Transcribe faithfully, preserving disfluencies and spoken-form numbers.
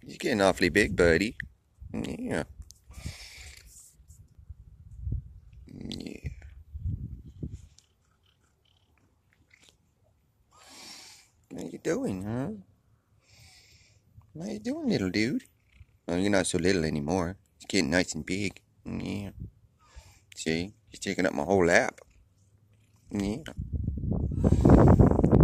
You're getting awfully big, buddy. Yeah. Yeah. What you doing, huh? What you doing, little dude? Oh, you're not so little anymore. You're getting nice and big. Yeah. See? He's taking up my whole lap. Yeah.